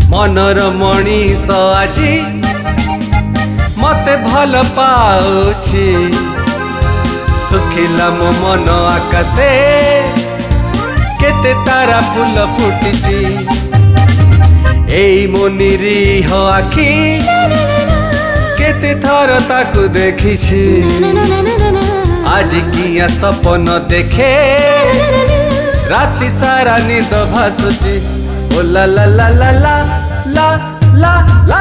मनर मणिष आजी मते भल पाउछि सुखिला मो मन आकाशे केते तारा फूल फुटिछि एई मो निरीह आखि केते थर ताकू देखिछि आज किया सपन देखे राति सारा निद भासुची ओ ला ला ला ला ला ला ला ला